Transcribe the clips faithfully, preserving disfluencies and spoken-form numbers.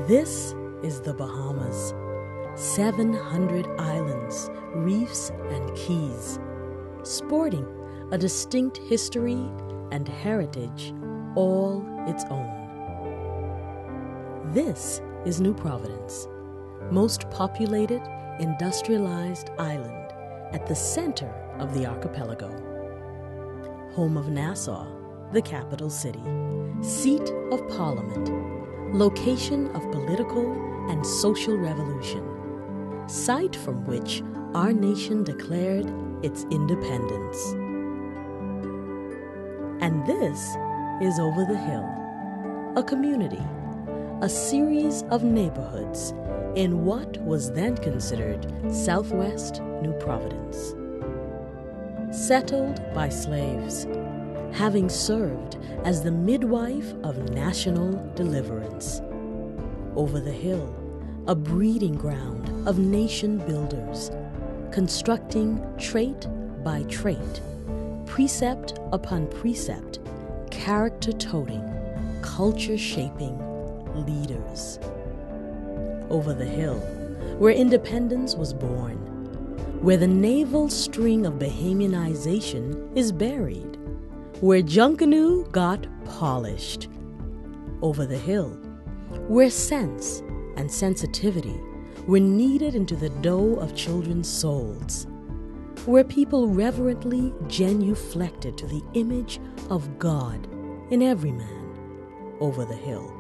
This is the Bahamas. seven hundred islands, reefs, and keys, sporting a distinct history and heritage all its own. This is New Providence, most populated, industrialized island at the center of the archipelago. Home of Nassau, the capital city, seat of parliament, location of political and social revolution, site from which our nation declared its independence. And this is Over the Hill, a community, a series of neighborhoods in what was then considered Southwest New Providence. Settled by slaves, having served as the midwife of national deliverance. Over the hill, a breeding ground of nation builders, constructing trait by trait, precept upon precept, character-toting, culture-shaping leaders. Over the hill, where independence was born, where the naval string of Bahamianization is buried, where Junkanoo got polished. Over the hill, where sense and sensitivity were kneaded into the dough of children's souls, where people reverently genuflected to the image of God in every man. Over the hill.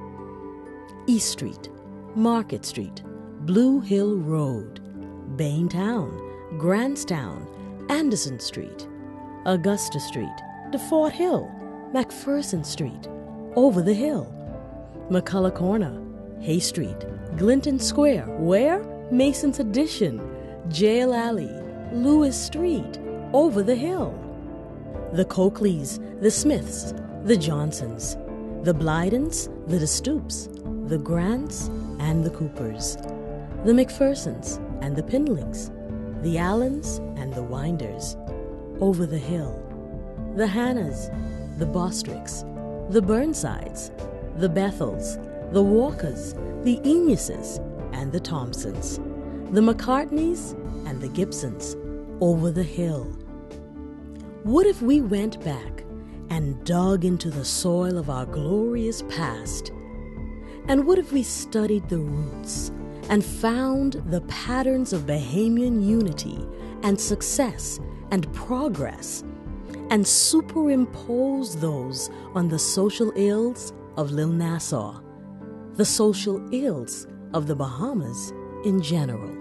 East Street, Market Street, Blue Hill Road, Baintown, Grantstown, Anderson Street, Augusta Street, DeFort Hill, McPherson Street, Over the Hill, McCullough Corner, Hay Street, Glinton Square, where? Mason's Addition, Jail Alley, Lewis Street, Over the Hill. The Coakleys, the Smiths, the Johnsons, the Blydens, the DeStoops, the Grants, and the Coopers, the McPhersons and the Pindlings, the Allens and the Winders. Over the Hill. The Hannahs, the Bostricks, the Burnsides, the Bethels, the Walkers, the Enuses, and the Thompsons, the McCartneys, and the Gibsons. Over the hill. What if we went back and dug into the soil of our glorious past? And what if we studied the roots and found the patterns of Bahamian unity and success and progress, and superimpose those on the social ills of Lil Nassau, the social ills of the Bahamas in general?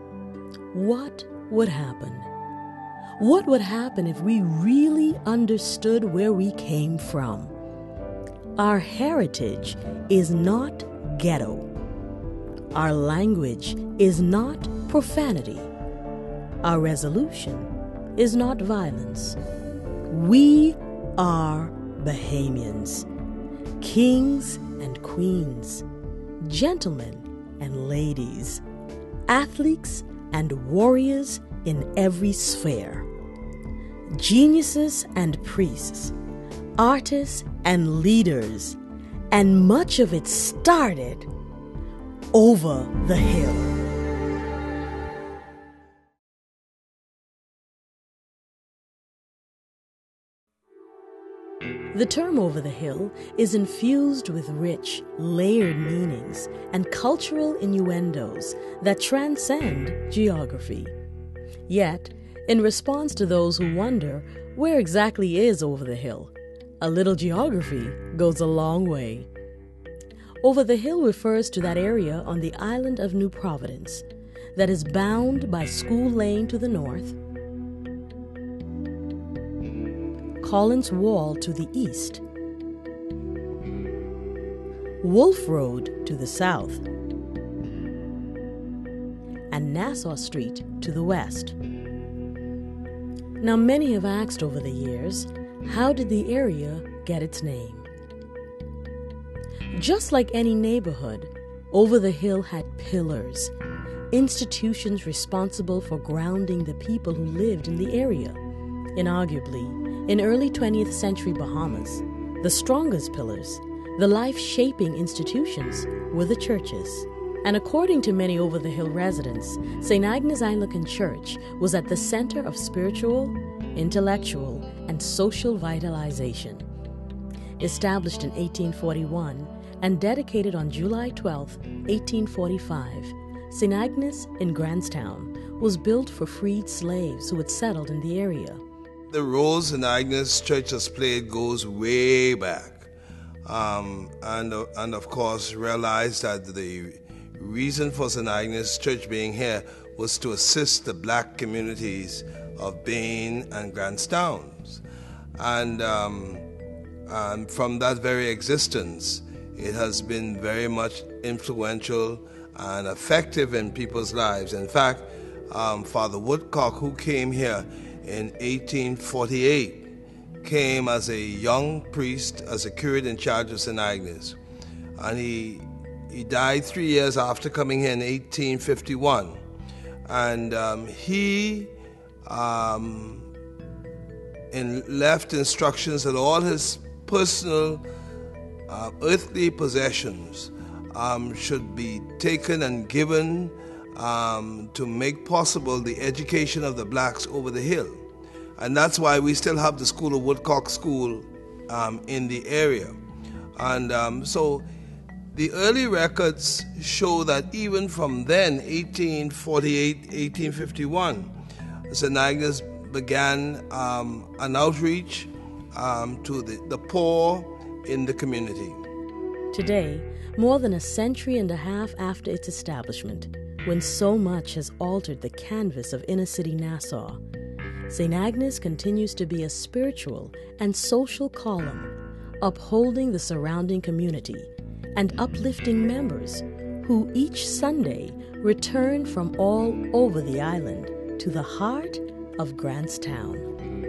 What would happen? What would happen if we really understood where we came from? Our heritage is not ghetto. Our language is not profanity. Our resolution is not violence. We are Bahamians, kings and queens, gentlemen and ladies, athletes and warriors in every sphere, geniuses and priests, artists and leaders, and much of it started over the hill. The term over the hill is infused with rich, layered meanings and cultural innuendos that transcend geography. Yet, in response to those who wonder where exactly is over the hill, a little geography goes a long way. Over the hill refers to that area on the island of New Providence that is bound by School Lane to the north, Collins Wall to the east, Wolf Road to the south, and Nassau Street to the west. Now, many have asked over the years, how did the area get its name? Just like any neighborhood, Over the Hill had pillars, institutions responsible for grounding the people who lived in the area. Inarguably, in early twentieth century Bahamas, the strongest pillars, The life-shaping institutions were the churches. And according to many over-the-hill residents, Saint Agnes Anglican Church was at the center of spiritual, intellectual, and social vitalization. Established in eighteen forty-one and dedicated on July twelfth, eighteen forty-five, Saint Agnes in Grantstown was built for freed slaves who had settled in the area. The role Saint Agnes Church has played goes way back. Um, and, uh, and of course realized that the reason for Saint Agnes Church being here was to assist the black communities of Bain and Grantstown. And, um, and from that very existence, it has been very much influential and effective in people's lives. In fact, um, Father Woodcock, who came here in eighteen forty-eight, came as a young priest, as a curate in charge of Saint Agnes. And he, he died three years after coming here in eighteen fifty-one. And um, he um, in, left instructions that all his personal uh, earthly possessions um, should be taken and given um, to make possible the education of the blacks over the hill. And that's why we still have the School of Woodcock School um, in the area. And um, so the early records show that even from then, eighteen forty-eight, eighteen fifty-one, Saint Agnes began um, an outreach um, to the, the poor in the community. Today, more than a century and a half after its establishment, when so much has altered the canvas of inner-city Nassau, Saint Agnes continues to be a spiritual and social column, upholding the surrounding community and uplifting members who each Sunday return from all over the island to the heart of Grantstown.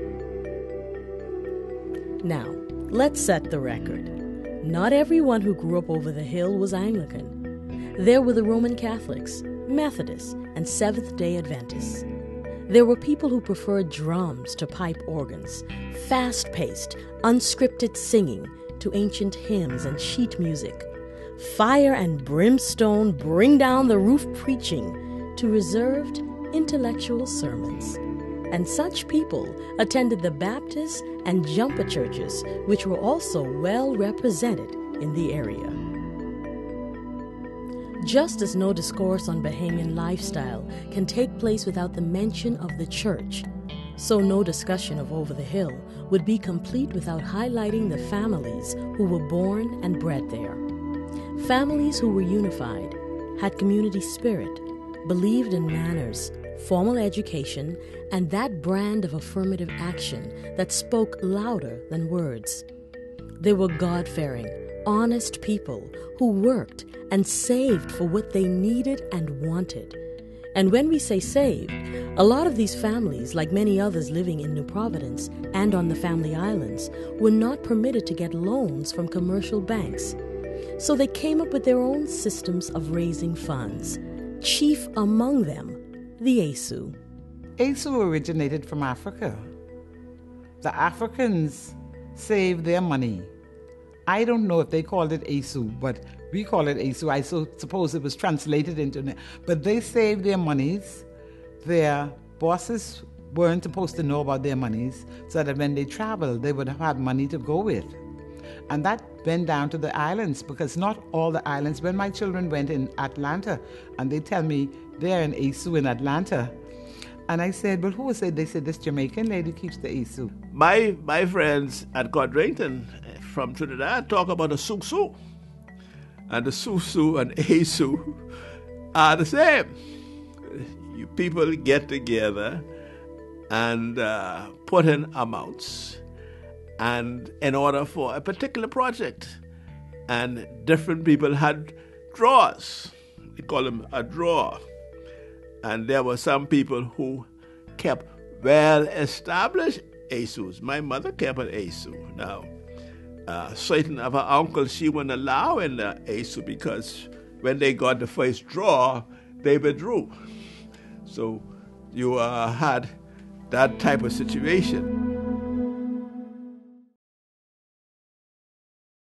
Now, let's set the record. Not everyone who grew up over the hill was Anglican. There were the Roman Catholics, Methodists, and Seventh-day Adventists. There were people who preferred drums to pipe organs, fast-paced, unscripted singing to ancient hymns and sheet music, fire and brimstone bring down the roof preaching to reserved intellectual sermons. And such people attended the Baptist and jumper churches, which were also well represented in the area. Just as no discourse on Bahamian lifestyle can take place without the mention of the church, so no discussion of Over the Hill would be complete without highlighting the families who were born and bred there. Families who were unified, had community spirit, believed in manners, formal education, and that brand of affirmative action that spoke louder than words. They were God-fearing, honest people who worked and saved for what they needed and wanted. And when we say saved, a lot of these families, like many others living in New Providence and on the Family Islands, were not permitted to get loans from commercial banks. So they came up with their own systems of raising funds, chief among them the A S U. A S U originated from Africa. The Africans saved their money. I don't know if they called it A S U, but we call it A S U. I so suppose it was translated into... But they saved their monies. Their bosses weren't supposed to know about their monies, so that when they traveled, they would have had money to go with. And that went down to the islands, because not all the islands... When my children went in Atlanta, and they tell me they're in A S U in Atlanta, and I said, but who is it? They said, this Jamaican lady keeps the A S U. My my friends at Codrington from Trinidad talk about the Susu. And the Susu and A S U are the same. You people get together and uh, put in amounts, and in order for a particular project. And different people had drawers. They call them a drawer. And there were some people who kept well-established A S Us. My mother kept an A S U. Now, uh, certain of her uncles, she wouldn't allow in the A S U because when they got the first draw, they withdrew. So you uh, had that type of situation.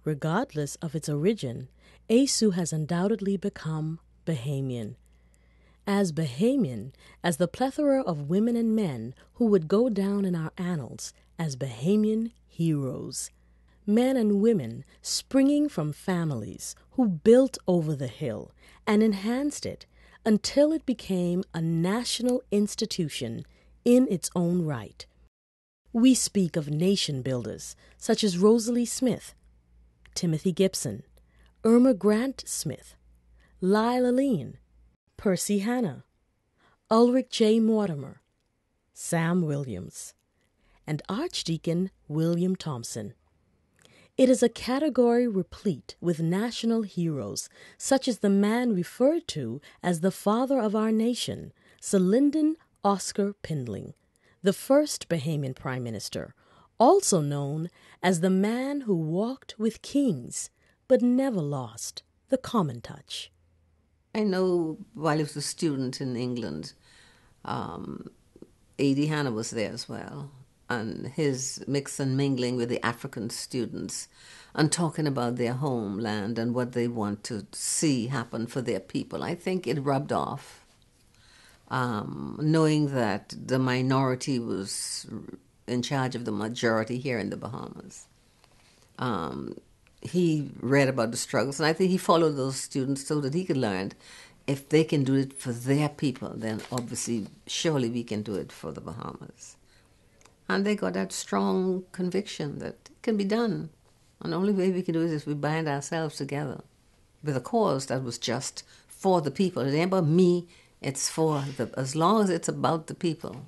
Regardless of its origin, ASU has undoubtedly become Bahamian. As Bahamian as the plethora of women and men who would go down in our annals as Bahamian heroes. Men and women springing from families who built Over the Hill and enhanced it until it became a national institution in its own right. We speak of nation builders such as Rosalie Smith, Timothy Gibson, Irma Grant Smith, Lila Leen, Percy Hanna, Ulrich J. Mortimer, Sam Williams, and Archdeacon William Thompson. It is a category replete with national heroes, such as the man referred to as the father of our nation, Sir Lyndon Oscar Pindling, the first Bahamian Prime Minister, also known as the man who walked with kings but never lost the common touch. I know while I was a student in England, um, A D Hanna was there as well, and his mix and mingling with the African students and talking about their homeland and what they want to see happen for their people. I think it rubbed off, um, knowing that the minority was in charge of the majority here in the Bahamas. Um, he read about the struggles, and I think he followed those students so that he could learn if they can do it for their people, then obviously, surely we can do it for the Bahamas. And they got that strong conviction that it can be done. And the only way we can do it is we bind ourselves together with a cause that was just for the people. It ain't about me, it's for the, as long as it's about the people.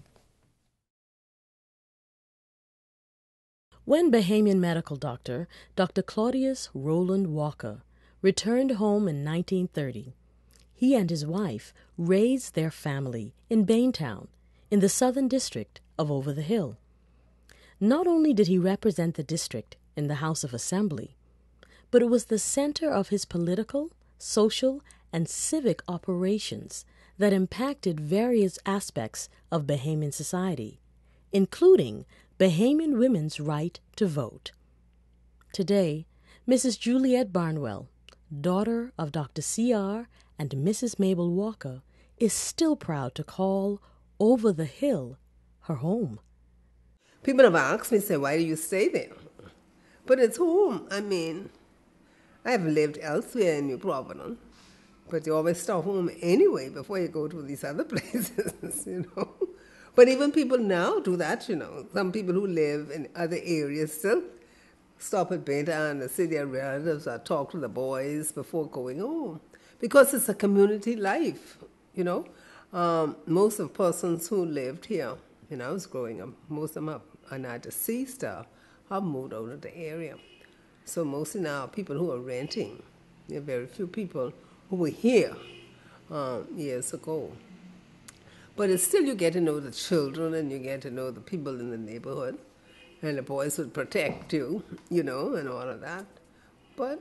When Bahamian medical doctor Doctor Claudius Roland Walker returned home in nineteen thirty, he and his wife raised their family in Baintown, in the Southern District of Over the Hill. Not only did he represent the district in the House of Assembly, but it was the center of his political, social, and civic operations that impacted various aspects of Bahamian society, including Bahamian women's right to vote. Today, Missus Juliet Barnwell, daughter of Doctor C R and Missus Mabel Walker, is still proud to call Over the Hill her home. People have asked me, say, why do you stay there? But it's home. I mean, I've lived elsewhere in New Providence, but you always stop home anyway before you go to these other places, you know. But even people now do that, you know. Some people who live in other areas still stop at Baintown and see their relatives or talk to the boys before going home. Because it's a community life, you know. Um, most of the persons who lived here when I was growing up, most of them are, are now deceased or have moved out of the area. So mostly now people who are renting. There are very few people who were here um, years ago. But it's still, you get to know the children and you get to know the people in the neighborhood. And the boys would protect you, you know, and all of that. But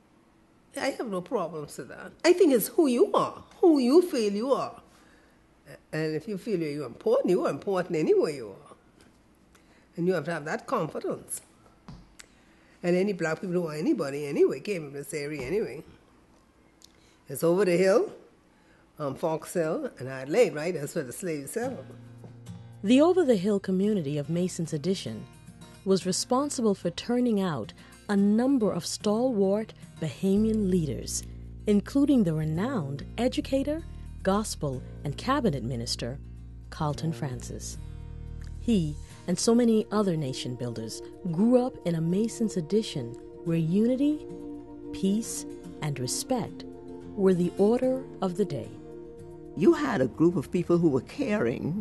I have no problems with that. I think it's who you are, who you feel you are. And if you feel you're important, you are important anywhere you are. And you have to have that confidence. And any black people who are anybody anyway came from this area anyway. It's Over the Hill, um, Fox Hill, and Adelaide, right? That's where the slaves settled. The Over the Hill community of Mason's Addition was responsible for turning out a number of stalwart Bahamian leaders, including the renowned educator, gospel, and cabinet minister, Carlton Francis. He and so many other nation builders grew up in a Mason's Addition where unity, peace, and respect were the order of the day. You had a group of people who were caring.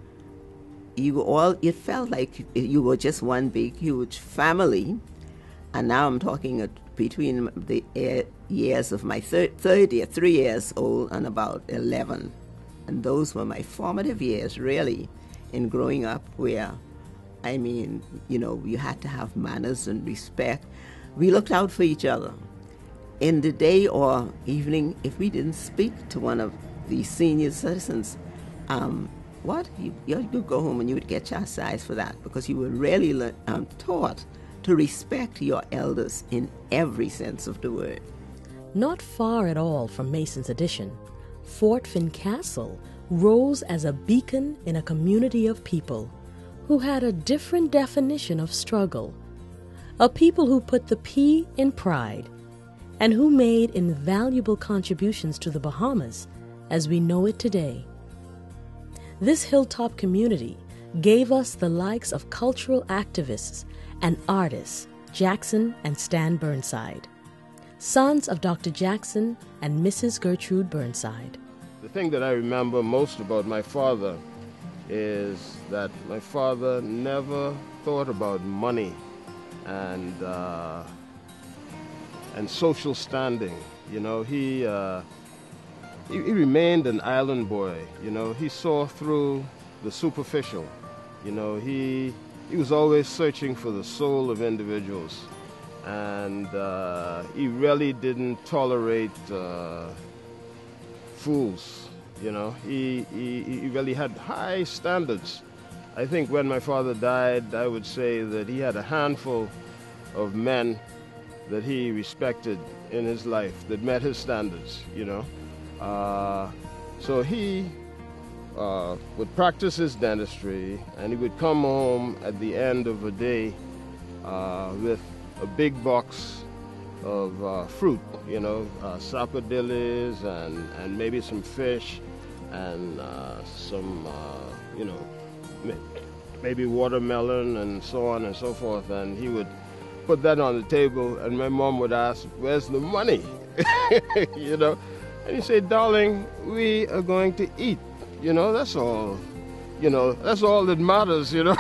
You were all, it felt like you were just one big, huge family. And now I'm talking between the years of my thirty, three years old and about eleven. And those were my formative years, really, in growing up where, I mean, you know, you had to have manners and respect. We looked out for each other. In the day or evening, if we didn't speak to one of the senior citizens, um, what? You, you would go home and you would get chastised for that because you were really um, taught to respect your elders in every sense of the word. Not far at all from Mason's addition, Fort Fincastle rose as a beacon in a community of people who had a different definition of struggle, a people who put the P in pride, and who made invaluable contributions to the Bahamas as we know it today. This hilltop community gave us the likes of cultural activists and artists Jackson and Stan Burnside, sons of Doctor Jackson and Missus Gertrude Burnside. The thing that I remember most about my father is that my father never thought about money and uh, and social standing. You know, he, uh, he he remained an island boy. You know, he saw through the superficial. You know, he he was always searching for the soul of individuals, and uh, he really didn't tolerate uh, fools. You know, he, he he really had high standards. I think when my father died, I would say that he had a handful of men that he respected in his life that met his standards, you know. Uh, so he uh, would practice his dentistry, and he would come home at the end of a day uh, with a big box of uh, fruit, you know, uh, sapodillies and, and maybe some fish and uh, some, uh, you know, maybe watermelon and so on and so forth. And he would put that on the table, and my mom would ask, "Where's the money?" You know, and he said, "Darling, we are going to eat. You know, that's all. You know, that's all that matters, you know."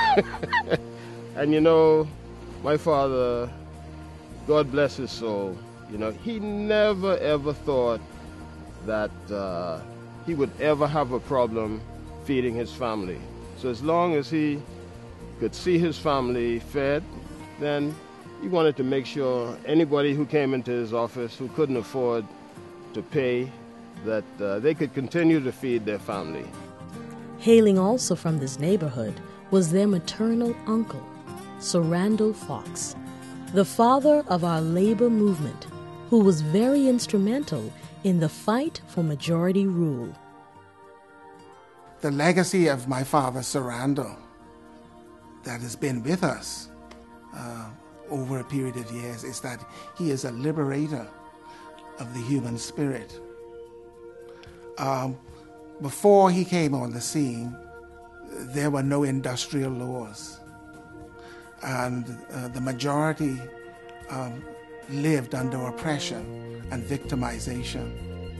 And you know, my father, God bless his soul, you know, he never ever thought that uh, he would ever have a problem feeding his family. So as long as he could see his family fed, then he wanted to make sure anybody who came into his office who couldn't afford to pay, that uh, they could continue to feed their family. Hailing also from this neighborhood was their maternal uncle, Sir Randall Fox, the father of our labor movement, who was very instrumental in the fight for majority rule. The legacy of my father, Sir Randall, that has been with us uh, over a period of years is that he is a liberator of the human spirit. Um, before he came on the scene, there were no industrial laws, and uh, the majority um, lived under oppression and victimization,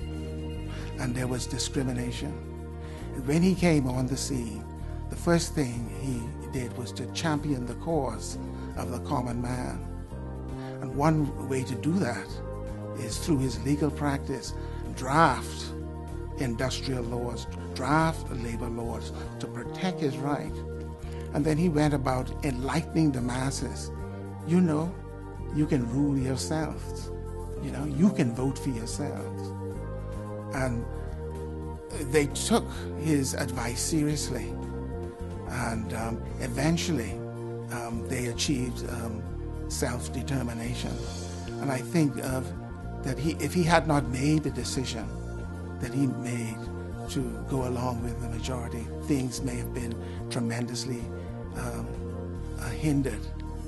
and there was discrimination. When he came on the scene, the first thing he did was to champion the cause of the common man. And one way to do that is through his legal practice, draft industrial laws, draft labor laws to protect his right. And then he went about enlightening the masses. You know, you can rule yourselves. You know, you can vote for yourselves. And they took his advice seriously, and um, eventually um, they achieved um, self-determination. And I think of that he, if he had not made the decision that he made to go along with the majority, things may have been tremendously um, uh, hindered.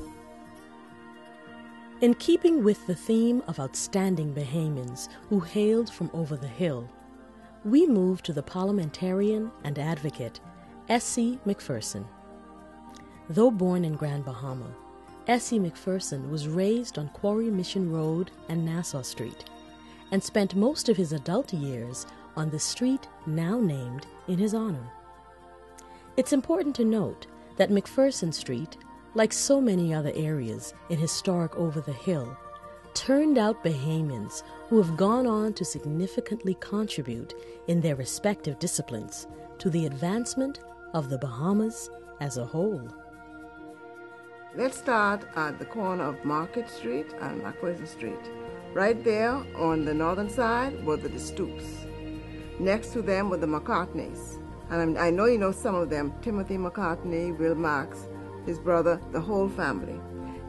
In keeping with the theme of outstanding Bahamians who hailed from over the hill, we moved to the parliamentarian and advocate Essie McPherson. Though born in Grand Bahama, Essie McPherson was raised on Quarry Mission Road and Nassau Street, and spent most of his adult years on the street now named in his honor. It's important to note that McPherson Street, like so many other areas in historic Over the Hill, turned out Bahamians who have gone on to significantly contribute in their respective disciplines to the advancement of the Bahamas as a whole. Let's start at the corner of Market Street and McPherson Street. Right there on the northern side were the Stoops. Next to them were the McCartneys. And I know you know some of them, Timothy McCartney, Will Marks, his brother, the whole family.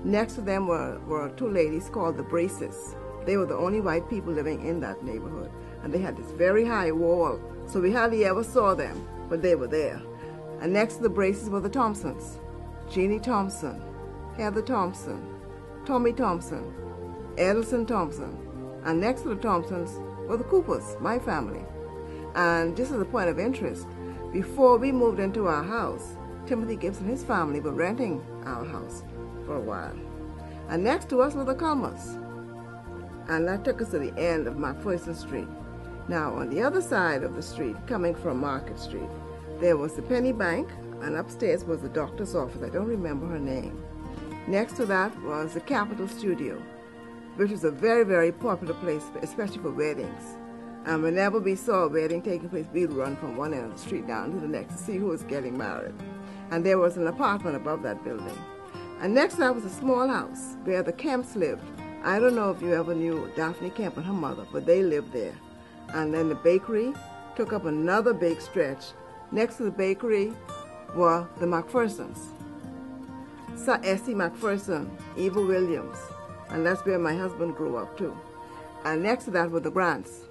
Next to them were, were two ladies called the Braces. They were the only white people living in that neighborhood. And they had this very high wall, so we hardly ever saw them, but they were there. And next to the Braces were the Thompsons. Jeannie Thompson, Heather Thompson, Tommy Thompson, Edelson Thompson. And next to the Thompsons were the Coopers, my family. And just as a point of interest, before we moved into our house, Timothy Gibbs and his family were renting our house for a while. And next to us were the Culmers. And that took us to the end of McPherson Street. Now, on the other side of the street, coming from Market Street, there was the Penny Bank, and upstairs was the doctor's office. I don't remember her name. Next to that was the Capitol Studio, which was a very, very popular place, especially for weddings. And whenever we saw a wedding taking place, we'd run from one end of the street down to the next to see who was getting married. And there was an apartment above that building. And next to that was a small house where the Kemps lived. I don't know if you ever knew Daphne Kemp and her mother, but they lived there. And then the bakery took up another big stretch. Next to the bakery were the McPhersons. Sir Essie McPherson, Eva Williams, and that's where my husband grew up too. And next to that were the Grants.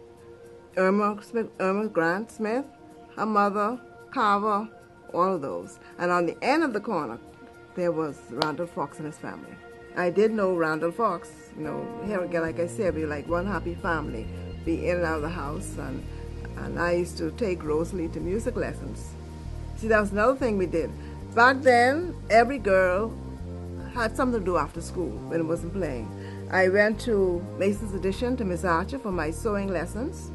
Irma Smith, Irma Grant Smith, her mother, Carver, all of those. And on the end of the corner, there was Randall Fox and his family. I did know Randall Fox. You know, here again, like I said, we were like one happy family. Be in and out of the house, and and I used to take Rosalie to music lessons. See, that was another thing we did. Back then, every girl had something to do after school when it wasn't playing. I went to Mason's Addition to Miss Archer for my sewing lessons.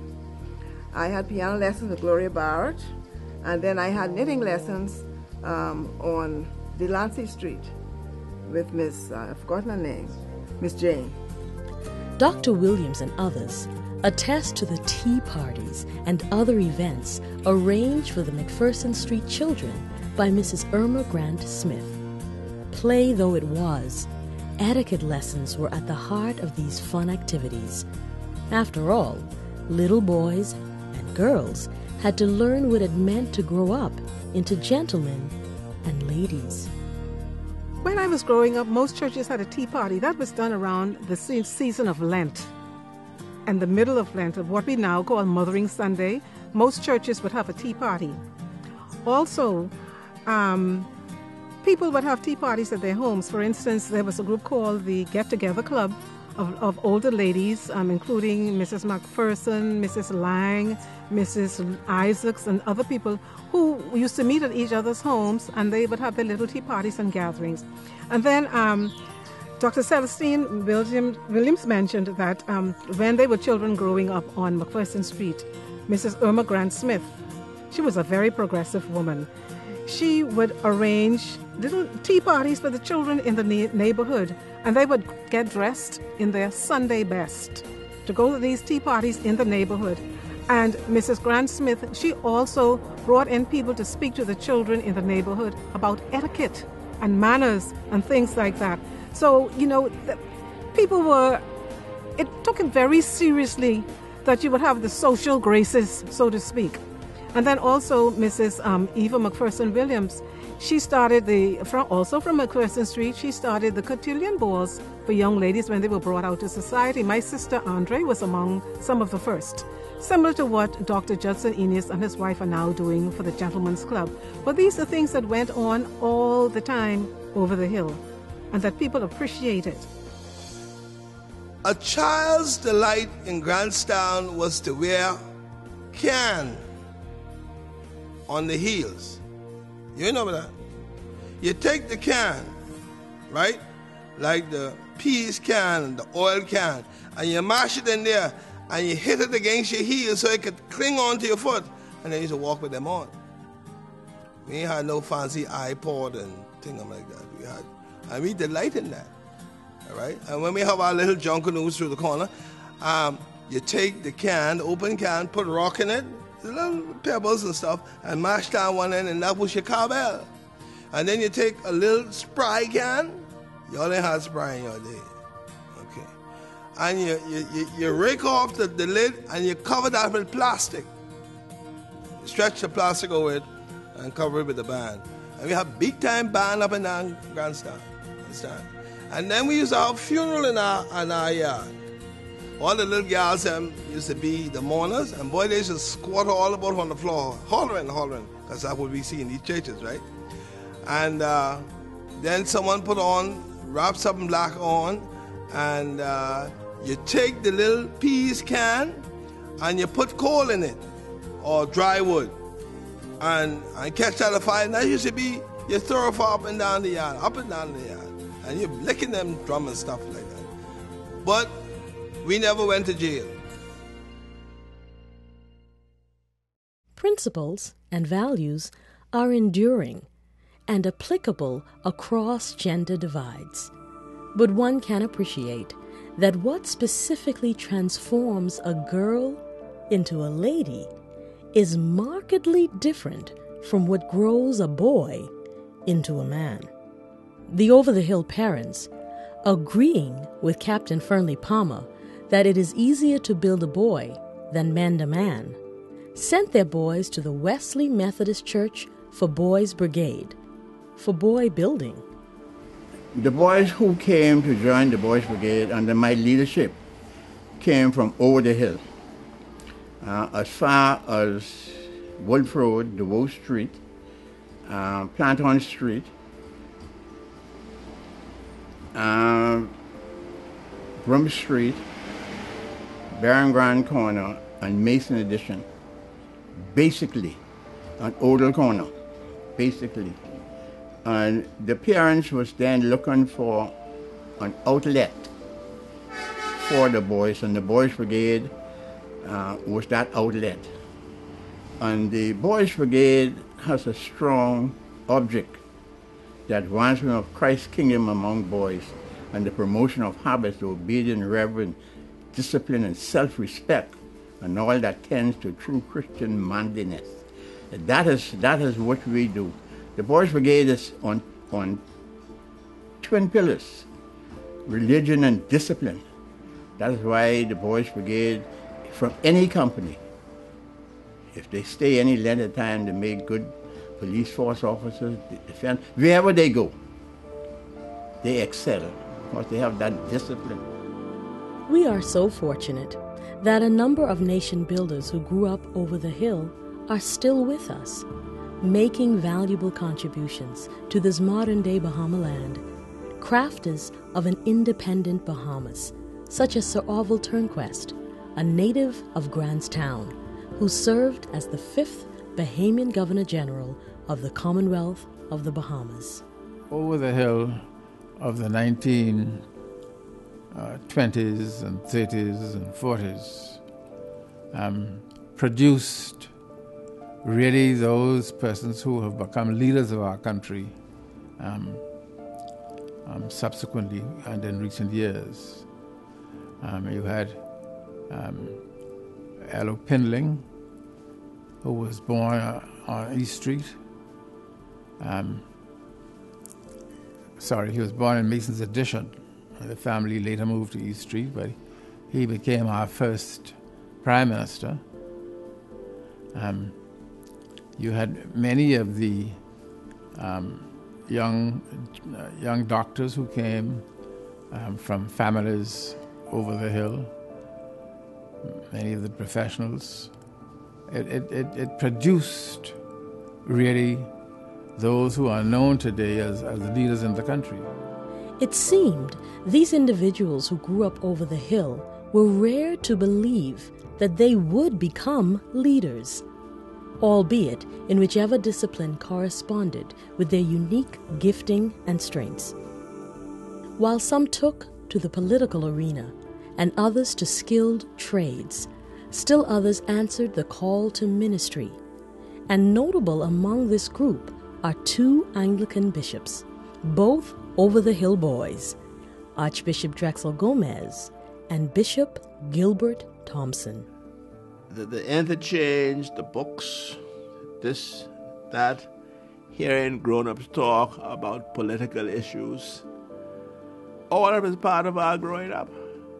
I had piano lessons with Gloria Barrett, and then I had knitting lessons um, on Delancey Street with Miss, uh, I've forgotten her name, Miss Jane. Doctor Williams and others attest to the tea parties and other events arranged for the McPherson Street children by Missus Irma Grant Smith. Play though it was, etiquette lessons were at the heart of these fun activities. After all, little boys and girls had to learn what it meant to grow up into gentlemen and ladies. When I was growing up, most churches had a tea party. That was done around the se- season of Lent. And the middle of Lent, of what we now call Mothering Sunday, most churches would have a tea party. Also, um, people would have tea parties at their homes. For instance, there was a group called the Get Together Club of, of older ladies, um, including Missus McPherson, Missus Lang, Missus Isaacs, and other people who used to meet at each other's homes, and they would have their little tea parties and gatherings. And then um, Doctor Celestine Williams, Williams mentioned that um, when they were children growing up on McPherson Street, Missus Irma Grant Smith, she was a very progressive woman. She would arrange little tea parties for the children in the na- neighborhood, and they would get dressed in their Sunday best to go to these tea parties in the neighborhood. And Missus Grant Smith, she also brought in people to speak to the children in the neighborhood about etiquette and manners and things like that. So, you know, the people were, it took it very seriously that you would have the social graces, so to speak. And then also Missus Um, Eva McPherson Williams, she started the, from, also from McPherson Street, she started the cotillion balls for young ladies when they were brought out to society. My sister Andre was among some of the first, similar to what Doctor Judson Enos and his wife are now doing for the Gentlemen's Club. But these are things that went on all the time over the hill, and that people appreciated. A child's delight in Grantstown was to wear can on the heels. You know that? You take the can, right? Like the peas can, the oil can, and you mash it in there, and you hit it against your heel so it could cling onto your foot, and then you should walk with them on. We ain't had no fancy iPod and things like that. We had, and we delight in that, all right? And when we have our little Junkanoo through the corner, um, you take the can, the open can, put rock in it, the little pebbles and stuff, and mash down one end, and that was your cowbell. And then you take a little spry can. Y'all ain't had spry in your day. Okay. And you, you, you, you rake off the, the lid, and you cover that with plastic. You stretch the plastic over it and cover it with the band. And we have big time band up and down Grandstand. Understand? And then we used to have a funeral in our, in our yard. All the little girls um, used to be the mourners, and boy, they used to squat all about on the floor, hollering, hollering, because that's what we see in these churches, right? And uh, then someone put on, wrap something black on, and uh, you take the little peas can, and you put coal in it, or dry wood, and, and catch that a fire. And that used to be your thoroughfare up and down the yard, up and down the yard, and you're licking them drum and stuff like that. But we never went to jail. Principles and values are enduring and applicable across gender divides. But one can appreciate that what specifically transforms a girl into a lady is markedly different from what grows a boy into a man. The over-the-hill parents, agreeing with Captain Fernley Palmer that it is easier to build a boy than mend a man, sent their boys to the Wesley Methodist Church for Boys Brigade, for boy building. The boys who came to join the Boys Brigade under my leadership came from over the hill, uh, as far as Wolf Road, DeVoe Street, uh, Planton Street, uh, Brum Street, Baron Grand Corner, and Mason Addition, basically, on Odell Corner, basically. And the parents was then looking for an outlet for the boys, and the Boys Brigade uh, was that outlet. And the Boys Brigade has a strong object, the advancement of Christ's kingdom among boys, and the promotion of habits of obedience, reverence, discipline, and self-respect, and all that tends to true Christian manliness. That is, that is what we do. The Boys Brigade is on, on twin pillars, religion and discipline. That is why the Boys Brigade, from any company, if they stay any length of time, they make good police force officers, defense, wherever they go, they excel, because they have that discipline. We are so fortunate that a number of nation builders who grew up over the hill are still with us, making valuable contributions to this modern-day Bahama land, crafters of an independent Bahamas, such as Sir Orville Turnquest, a native of Grantstown, who served as the fifth Bahamian Governor-General of the Commonwealth of the Bahamas. Over the hill of the nineteen twenties and thirties and forties um, produced really those persons who have become leaders of our country um, um, subsequently and in recent years. Um, you had um, Elo Pindling, who was born uh, on East Street. Um, sorry, he was born in Mason's Addition. The family later moved to East Street, but he became our first prime minister. Um, you had many of the um, young uh, young doctors who came um, from families over the hill, many of the professionals. It, it, it, it produced really those who are known today as, as the leaders in the country. It seemed these individuals who grew up over the hill were rare to believe that they would become leaders, albeit in whichever discipline corresponded with their unique gifting and strengths. While some took to the political arena and others to skilled trades, still others answered the call to ministry. And notable among this group are two Anglican bishops, both over-the-hill boys, Archbishop Drexel Gomez and Bishop Gilbert Thompson. The, the interchange, the books, this, that, hearing grown-ups talk about political issues, all of it is part of our growing up.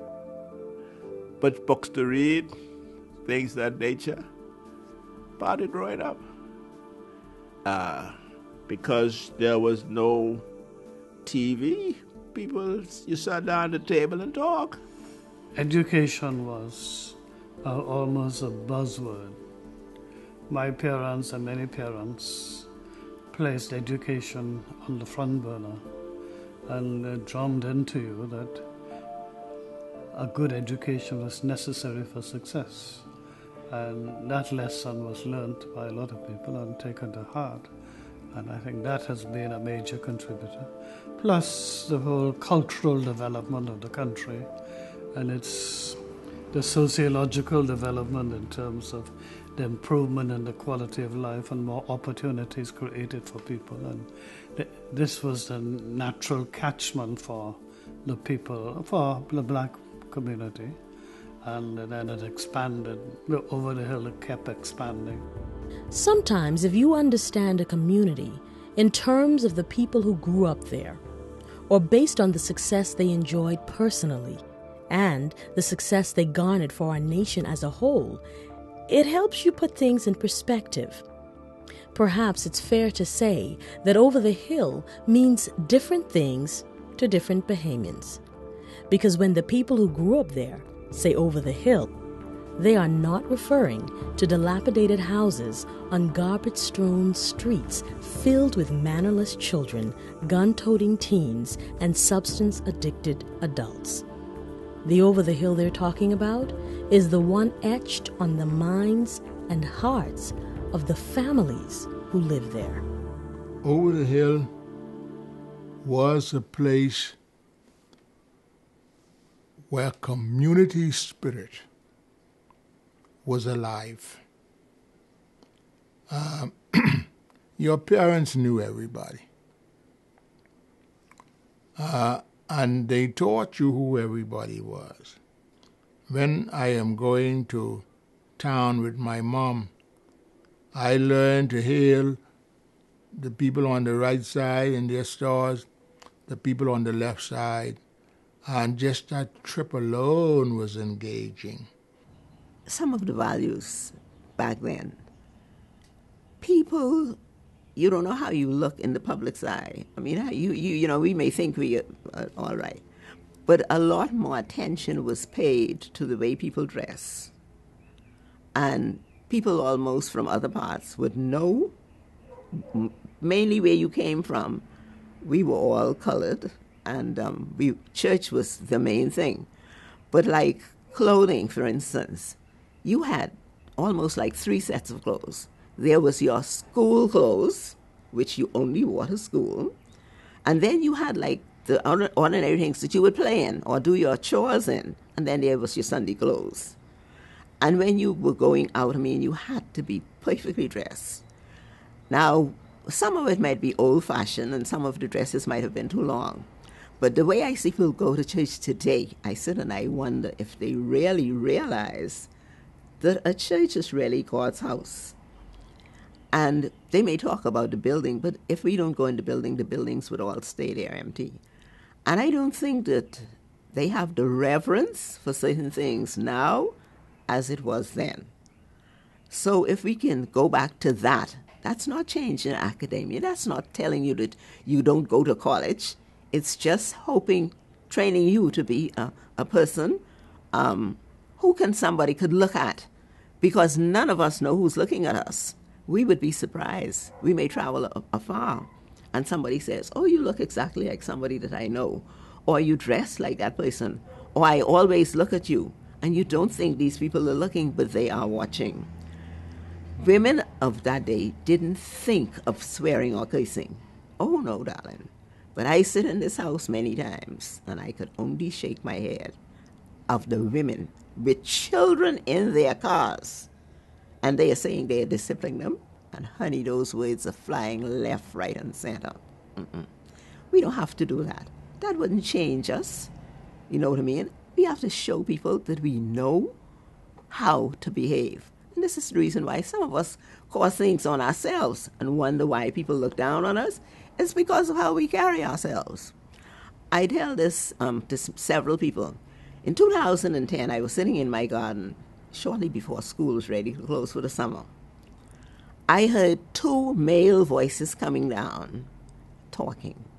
But books to read, things of that nature, part of growing up. Uh, because there was no T V, people, you sat down at the table and talk. Education was uh, almost a buzzword. My parents and many parents placed education on the front burner and uh, drummed into you that a good education was necessary for success. And that lesson was learnt by a lot of people and taken to heart. And I think that has been a major contributor. Plus the whole cultural development of the country and its the sociological development in terms of the improvement in the quality of life and more opportunities created for people. And th- this was the natural catchment for the people, for the black community. And then it expanded. Over the hill, it kept expanding. Sometimes, if you understand a community in terms of the people who grew up there, or based on the success they enjoyed personally, and the success they garnered for our nation as a whole, it helps you put things in perspective. Perhaps it's fair to say that over the hill means different things to different Bahamians. Because when the people who grew up there say over the hill, they are not referring to dilapidated houses on garbage-strewn streets filled with mannerless children, gun-toting teens, and substance-addicted adults. The over the hill they're talking about is the one etched on the minds and hearts of the families who live there. Over the hill was a place where community spirit was alive. Um, your parents knew everybody. Uh, and they taught you who everybody was. When I am going to town with my mom, I learned to hail the people on the right side in their stores, the people on the left side, and just that trip alone was engaging. Some of the values back then, people, you don't know how you look in the public's eye. I mean, you, you, you know, we may think we are uh, all right, but a lot more attention was paid to the way people dress. And people almost from other parts would know, m- mainly where you came from. We were all colored, and um, we, church was the main thing. But like clothing, for instance, you had almost like three sets of clothes. There was your school clothes, which you only wore to school, and then you had like the ordinary things that you would play in or do your chores in, and then there was your Sunday clothes. And when you were going out, I mean, you had to be perfectly dressed. Now, some of it might be old-fashioned, and some of the dresses might have been too long. But the way I see people go to church today, I sit and I wonder if they really realize that a church is really God's house. And they may talk about the building, but if we don't go in the building, the buildings would all stay there empty. And I don't think that they have the reverence for certain things now as it was then. So if we can go back to that, that's not changing academia. That's not telling you that you don't go to college. It's just hoping, training you to be a, a person um, who can somebody could look at, because none of us know who's looking at us. We would be surprised. We may travel a, afar, and somebody says, oh, you look exactly like somebody that I know, or you dress like that person, or I always look at you, and you don't think these people are looking, but they are watching. Women of that day didn't think of swearing or cursing. Oh, no, darling. But I sit in this house many times, and I could only shake my head of the women with children in their cars. And they are saying they are disciplining them, and honey, those words are flying left, right, and center. Mm-mm. We don't have to do that. That wouldn't change us. You know what I mean? We have to show people that we know how to behave. And this is the reason why some of us cause things on ourselves and wonder why people look down on us. It's because of how we carry ourselves. I tell this um, to several people. In two thousand ten, I was sitting in my garden shortly before school was ready to close for the summer. I heard two male voices coming down, talking.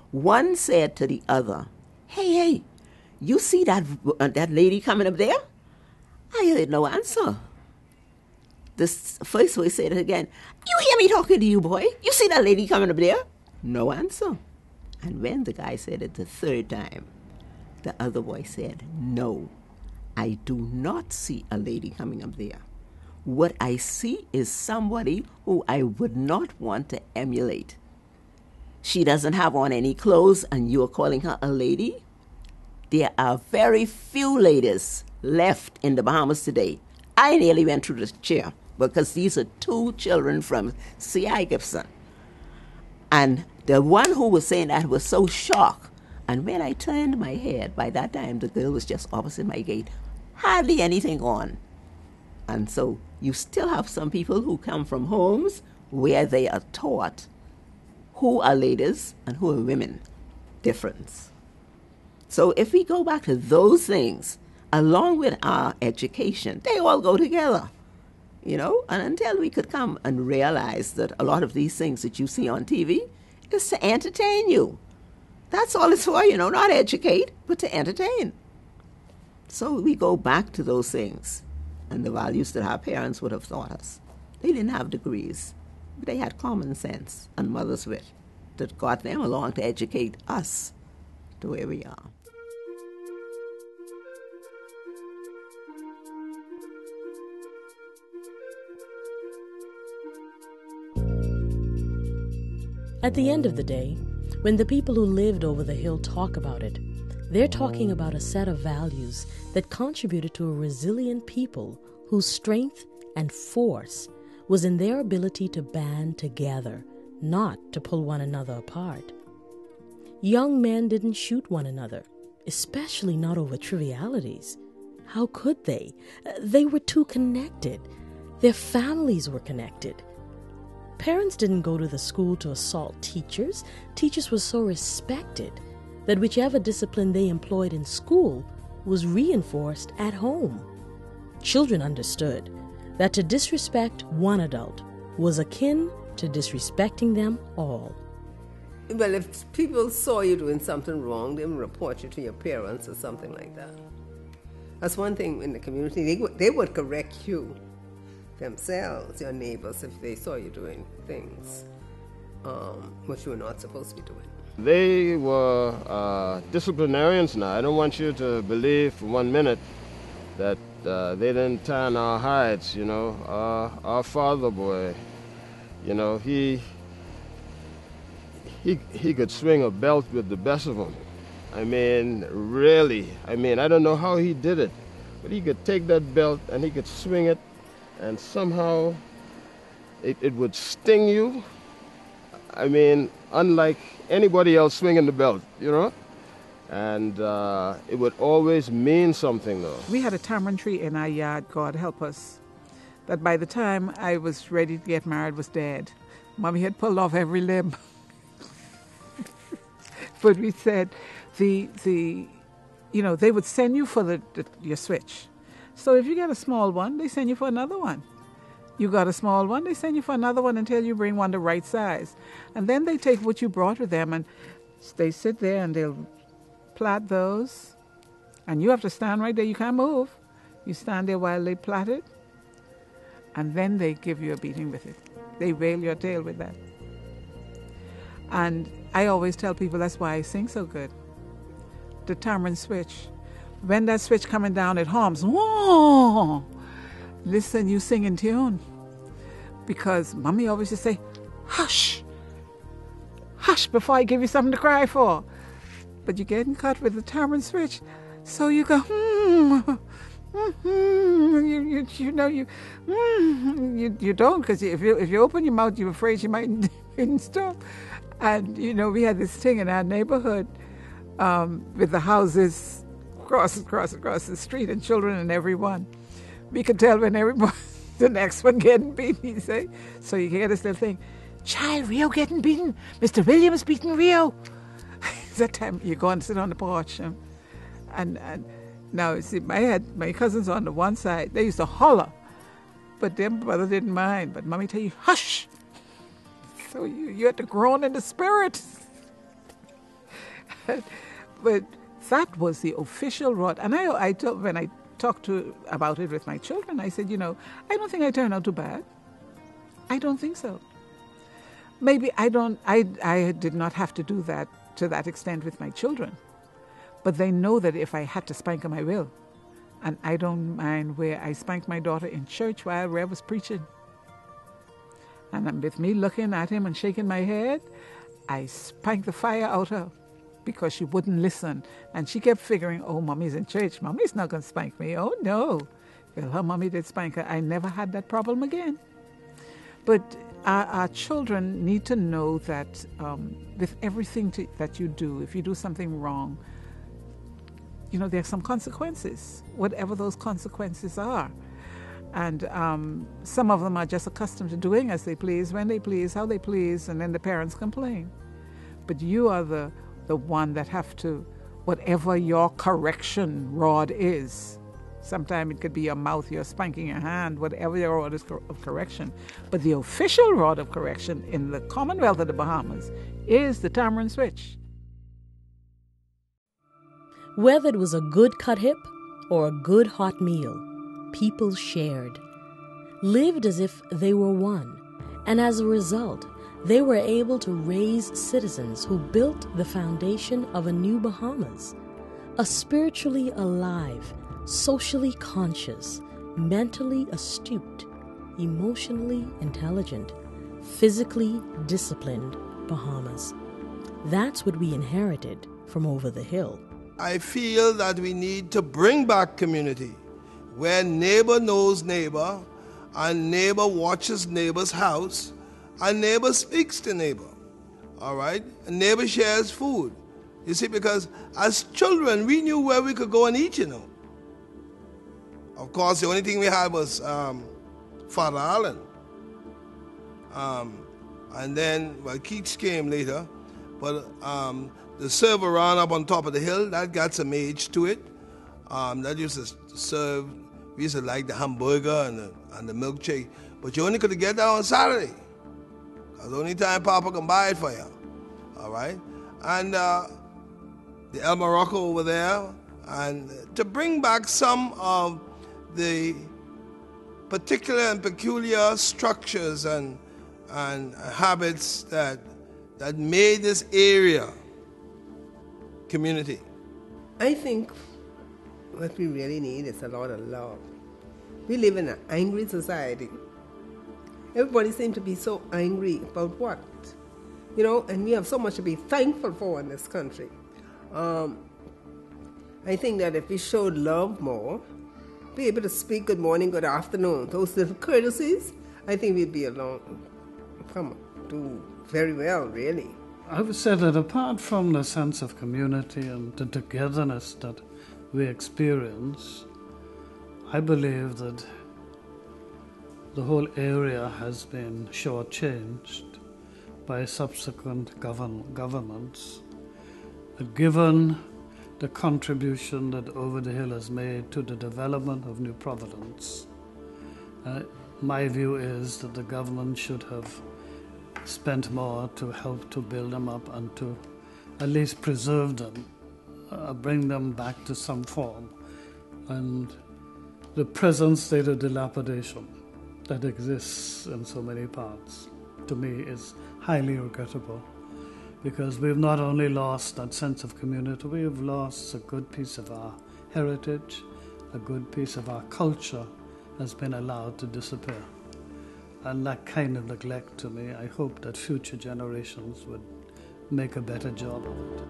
One said to the other, hey, hey, you see that, uh, that lady coming up there? I heard no answer. The first voice said it again. You hear me talking to you, boy? You see that lady coming up there? No answer. And when the guy said it the third time, the other voice said, no, I do not see a lady coming up there. What I see is somebody who I would not want to emulate. She doesn't have on any clothes and you're calling her a lady? There are very few ladies left in the Bahamas today. I nearly went through the chair because these are two children from C I Gibson. And the one who was saying that was so shocked. And when I turned my head, by that time the girl was just opposite my gate, hardly anything on. And so you still have some people who come from homes where they are taught who are ladies and who are women. Difference. So if we go back to those things, along with our education, they all go together, you know, and until we could come and realize that a lot of these things that you see on T V is to entertain you. That's all it's for, you know, not educate, but to entertain. So we go back to those things and the values that our parents would have taught us. They didn't have degrees, but they had common sense and mother's wit that got them along to educate us to where we are. At the end of the day, when the people who lived over the hill talk about it, they're talking about a set of values that contributed to a resilient people whose strength and force was in their ability to band together, not to pull one another apart. Young men didn't shoot one another, especially not over trivialities. How could they? They were too connected. Their families were connected. Parents didn't go to the school to assault teachers. Teachers were so respected that whichever discipline they employed in school was reinforced at home. Children understood that to disrespect one adult was akin to disrespecting them all. Well, if people saw you doing something wrong, they would report you to your parents or something like that. That's one thing in the community. They would, they would correct you themselves, your neighbors, if they saw you doing things um, which you were not supposed to be doing. They were uh, disciplinarians now. I don't want you to believe for one minute that uh, they didn't tan our hides, you know. Uh, our father boy, you know, he, he, he could swing a belt with the best of them. I mean, really. I mean, I don't know how he did it, but he could take that belt and he could swing it, and somehow it, it would sting you. I mean, unlike anybody else swinging the belt, you know? And uh, it would always mean something, though. We had a tamarind tree in our yard, God help us, that by the time I was ready to get married was dead. Mommy had pulled off every limb. But we said, the, the, you know, they would send you for the, the your switch. So if you get a small one, they send you for another one. You got a small one, they send you for another one until you bring one the right size. And then they take what you brought with them and they sit there and they'll plait those. And you have to stand right there. You can't move. You stand there while they plait it. And then they give you a beating with it. They veil your tail with that. And I always tell people that's why I sing so good. The tamarind switch. When that switch coming down, it hums. Whoa! Listen, you sing in tune. Because Mommy always just say, hush, hush before I give you something to cry for. But you're getting cut with the tamarind switch. So you go, hmm, hmm, you, you, you know, you, hmm, you, you don't, because if you, if you open your mouth, you're afraid you might stop. And, you know, we had this thing in our neighborhood um, with the houses across, across, across the street and children in every one. We could tell when everybody, the next one getting beaten, you say. So you hear this little thing, child, Rio getting beaten. Mister Williams beating Rio. That time you go and sit on the porch. Um, and, and now, see, I had my cousins on the one side. They used to holler. But them brother didn't mind. But Mommy tell you, hush. So you, you had to groan in the spirit. but, but that was the official rod. And I, I told, when I talked to about it with my children, I said, you know, I don't think I turned out too bad. I don't think so. Maybe I don't. I I did not have to do that to that extent with my children, but they know that if I had to spank them, I will. And I don't mind where I spanked my daughter in church while Rev was preaching. And with me looking at him and shaking my head, I spanked the fire out of her because she wouldn't listen. And she kept figuring, oh, Mommy's in church. Mommy's not going to spank me. Oh, no. Well, her mommy did spank her. I never had that problem again. But our, our children need to know that um, with everything to, that you do, if you do something wrong, you know, there are some consequences, whatever those consequences are. And um, some of them are just accustomed to doing as they please, when they please, how they please, and then the parents complain. But you are the, the one that have to, whatever your correction rod is, sometimes it could be your mouth, your spanking your hand, whatever your rod is of correction. But the official rod of correction in the Commonwealth of the Bahamas is the tamarind switch. Whether it was a good cut hip or a good hot meal, people shared, lived as if they were one, and as a result, they were able to raise citizens who built the foundation of a new Bahamas, a spiritually alive, socially conscious, mentally astute, emotionally intelligent, physically disciplined Bahamas. That's what we inherited from over the hill. I feel that we need to bring back community where neighbor knows neighbor and neighbor watches neighbor's house and neighbor speaks to neighbor. All right? And neighbor shares food. You see, because as children, we knew where we could go and eat, you know. Of course, the only thing we had was um, Father Allen. Um, and then, well, Keats came later, but um, the server ran up on top of the hill. That got some age to it. Um, that used to serve, we used to like the hamburger and the, and the milkshake, but you only could get that on Saturday. That's the only time Papa can buy it for you. All right? And uh, the El Morocco over there, and to bring back some of the particular and peculiar structures and and habits that that made this area community. I think what we really need is a lot of love. We live in an angry society. Everybody seems to be so angry about what? You know, and we have so much to be thankful for in this country. Um, I think that if we showed love more, be able to speak good morning, good afternoon, those little courtesies, I think we'd be along, come on, do very well, really. I would say that apart from the sense of community and the togetherness that we experience, I believe that the whole area has been shortchanged by subsequent govern- governments. Given the contribution that Over the Hill has made to the development of New Providence, uh, my view is that the government should have spent more to help to build them up and to at least preserve them, uh, bring them back to some form. And the present state of dilapidation that exists in so many parts, to me, is highly regrettable, because we've not only lost that sense of community, we've lost a good piece of our heritage, a good piece of our culture has been allowed to disappear. And that kind of neglect, to me, I hope that future generations would make a better job of it.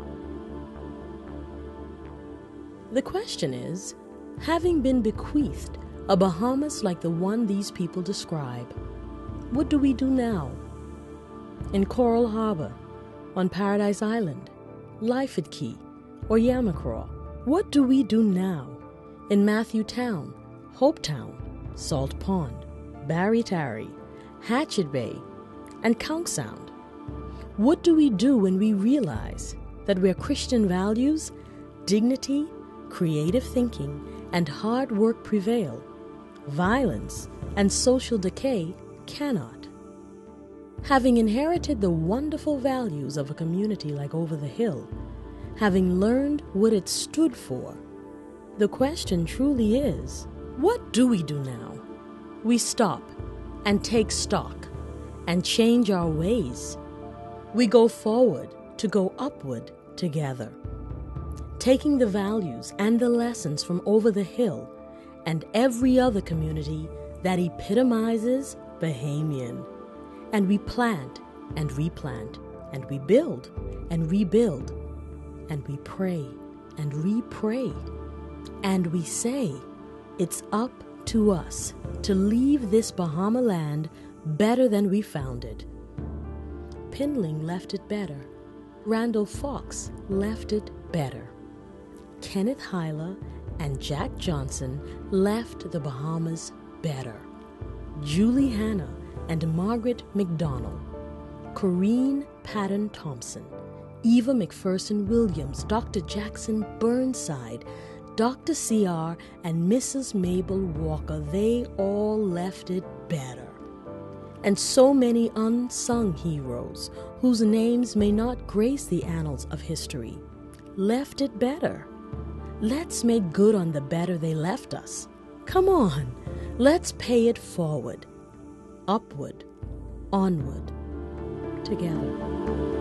The question is, having been bequeathed a Bahamas like the one these people describe, what do we do now? In Coral Harbor, on Paradise Island, Lyford Key, or Yamacraw, what do we do now? In Matthew Town, Hope Town, Salt Pond, Barry Tarry, Hatchet Bay, and Conch Sound. What do we do when we realize that where Christian values, dignity, creative thinking, and hard work prevail, violence and social decay cannot? Having inherited the wonderful values of a community like Over the Hill, having learned what it stood for. The question truly is, what do we do now? We stop and take stock and change our ways. We go forward to go upward together, taking the values and the lessons from over the hill and every other community that epitomizes Bahamian. And we plant and replant, and we build and rebuild, and we pray and re-pray, and we say, it's up to us to leave this Bahama land better than we found it. Pindling left it better. Randall Fox left it better. Kenneth Hyler and Jack Johnson left the Bahamas better. Julie Hanna and Margaret McDonald, Corrine Patton Thompson, Eva McPherson Williams, Doctor Jackson Burnside, Doctor C R and Missus Mabel Walker, they all left it better. And so many unsung heroes, whose names may not grace the annals of history, left it better. Let's make good on the better they left us. Come on, let's pay it forward, upward, onward, together.